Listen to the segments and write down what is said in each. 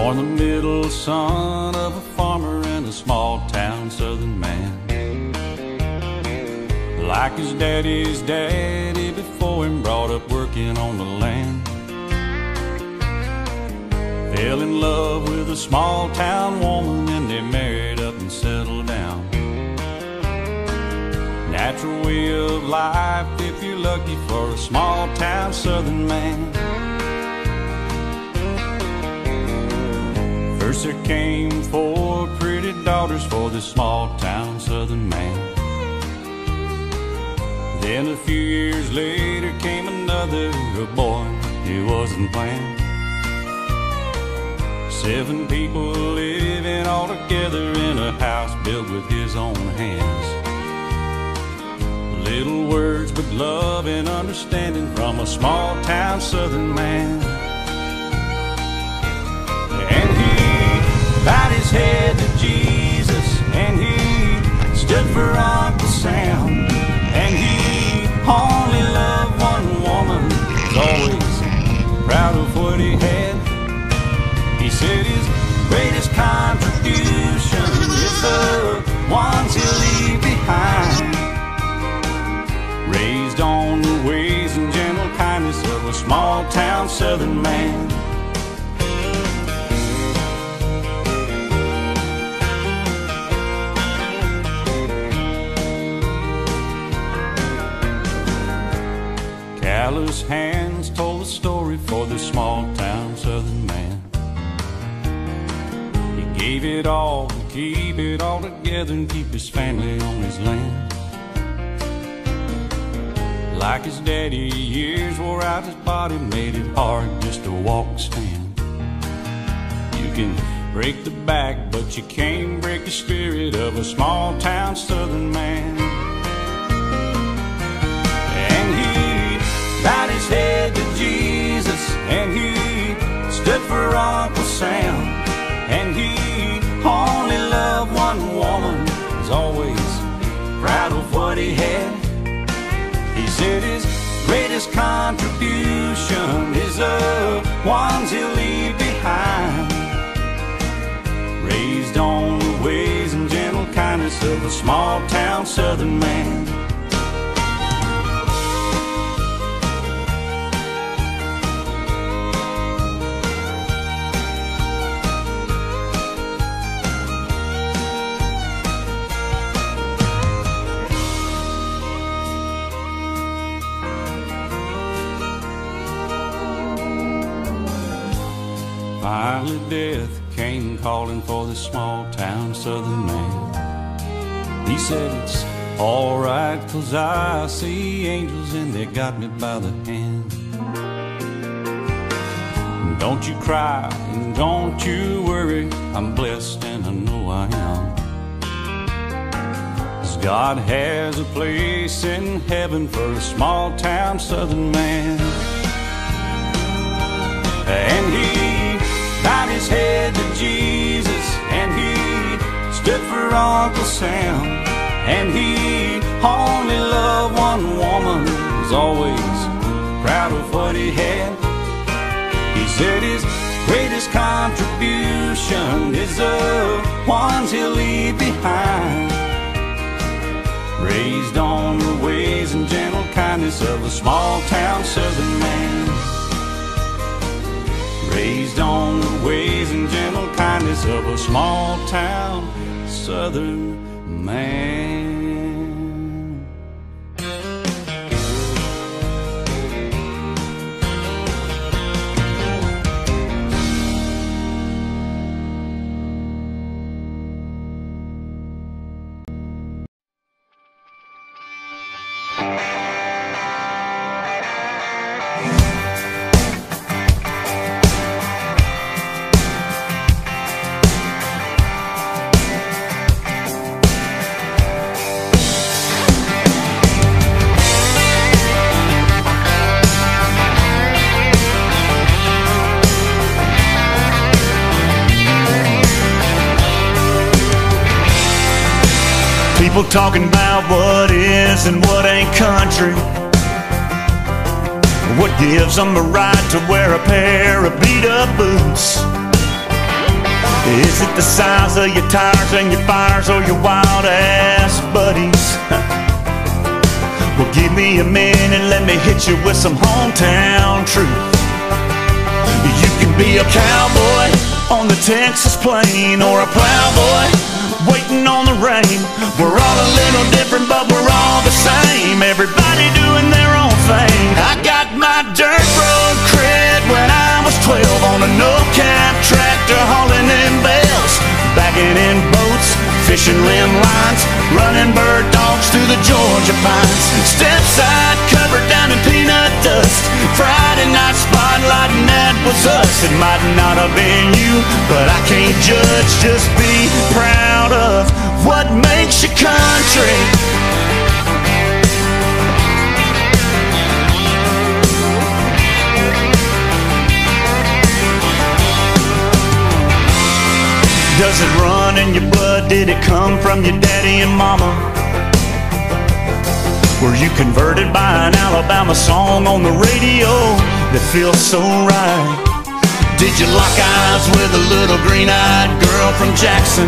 Born the middle son of a farmer in a small town southern man. Like his daddy's daddy before him, brought up working on the land. Fell in love with a small town woman and they married up and settled down. Natural way of life if you're lucky for a small town southern man. First there came 4 pretty daughters for this small town southern man. Then a few years later came another boy who wasn't planned. 7 people living all together in a house built with his own hands. Little words but love and understanding from a small town southern man. And he bowed his head to Jesus, and he stood for Uncle Sam. And he only loved one woman, was always proud of what he had. He said his greatest contribution is the ones he'll leave behind. Raised on the ways and gentle kindness of a small town southern man. Callous hands told the story for this small town southern man. He gave it all to keep it all together and keep his family on his land. Like his daddy, years wore out his body, made it hard just to walk, stand. You can break the back, but you can't break the spirit of a small town southern man. And he bowed his head to Jesus, and he stood for Uncle Sam. And he only loved one woman, was always proud of what he had. He said his greatest contribution is the ones he'll leave behind. Raised on the ways and gentle kindness of a small town southern man. Finally death came calling for this small town southern man. He said it's alright, 'cause I see angels and they got me by the hand. Don't you cry and don't you worry, I'm blessed and I know I am. 'Cause God has a place in heaven for a small town southern man. And he bowed his head to Jesus, and he stood for Uncle Sam. And he only loved one woman, was always proud of what he had. He said his greatest contribution is the ones he'll leave behind. Raised on the ways and gentle kindness of a small town southern man. Raised on the ways and gentle kindness of a small town southern man. People talking about what is and what ain't country. What gives them the right to wear a pair of beat-up boots? Is it the size of your tires and your fires, or your wild ass buddies? Well, give me a minute, let me hit you with some hometown truth. You can be a cowboy on the Texas plain, or a plowboy waiting on the rain. We're all a little different, but we're all the same. Everybody doing their own thing. I got my dirt road cred when I was 12 on a no-cab tractor hauling in bales, backing in boats, fishing limb lines, running bird dogs through the Georgia pines. Step side covered down in peanut dust, Friday night spotlight, and that was us. It might not have been you, but I can't judge, just be proud of what makes you country. Does it run in your blood? Did it come from your daddy and mama? Were you converted by an Alabama song on the radio that feels so right? Did you lock eyes with a little green-eyed girl from Jackson?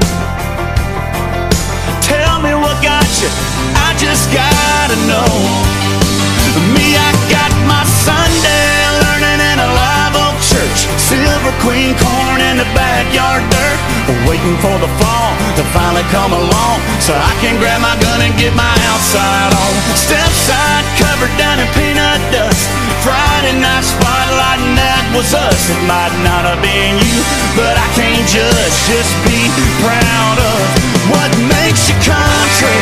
Tell me what got you, I just gotta know. Me, I got my Sunday learning in a live oak church, Silver Queen corn in the backyard dirt, waiting for the fall to finally come along so I can grab my gun and get my outside on. Step side covered down in peanut dust, Friday night spotlight, and that was us. It might not have been you, but I can't judge, just be proud of what makes you country.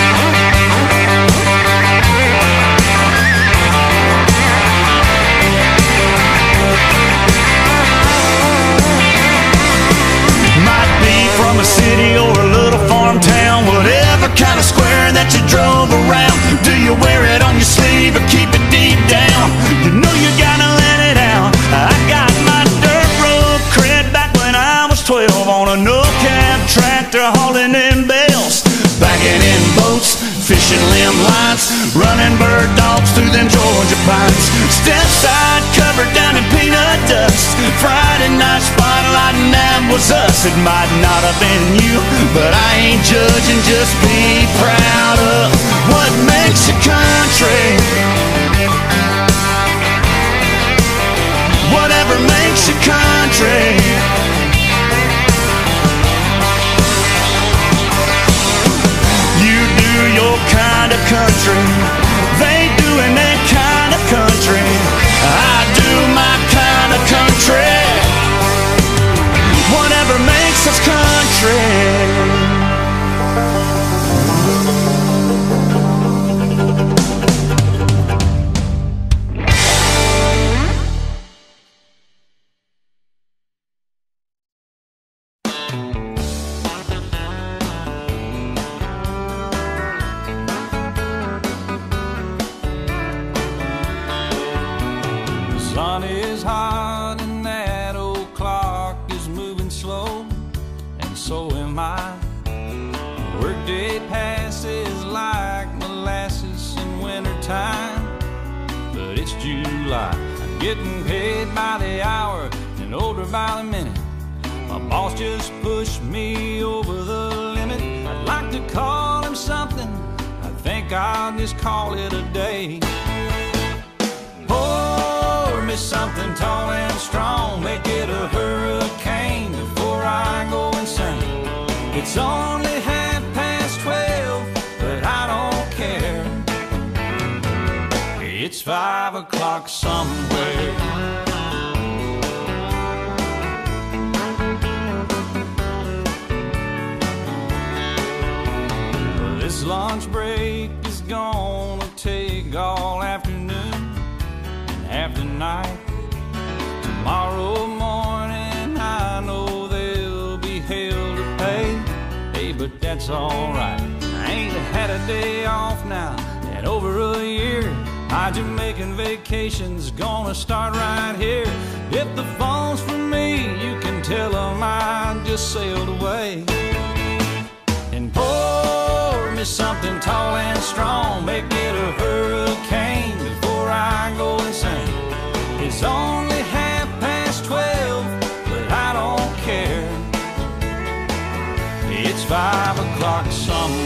From a city or a little farm town, whatever kind of square that you drove around. Do you wear it on your sleeve or keep it deep down? You know you gotta let it out. I got my dirt road cred back when I was 12 on a no-cab tractor hauling in bales, backing in boats, fishing limb lines, running bird dogs through them Georgia pines. Step side covered down in peanut dust, Friday night spotlight, and that was us. It might not have been you, but I ain't judging, just be proud of what makes you country. Whatever makes you country. Your kind of country, they doing their kind of country. I do my kind of country. Whatever makes us country. Getting paid by the hour and older by the minute. My boss just pushed me over the limit. I'd like to call him something, I think I'll just call it a day. Pour me something tall and strong, make it a hurricane before I go insane. It's only 12:30, but I don't care. It's 5 o'clock somewhere. This lunch break is gonna take all afternoon and half the night. Tomorrow morning I know there'll be hell to pay. Hey, but that's alright. I ain't had a day off now in over a year. My Jamaican vacation's gonna start right here. If the phone's for me, you can tell them I just sailed away. And pour me something tall and strong, make it a hurricane before I go insane. It's only 12:30, but I don't care. someone.